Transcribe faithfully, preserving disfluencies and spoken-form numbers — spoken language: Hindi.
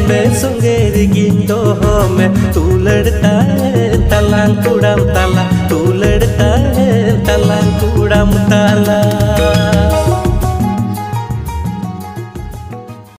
में सुंगेरी गिंदो में तू लड़ता है तलांग कुड़ाम तला तू लड़ता है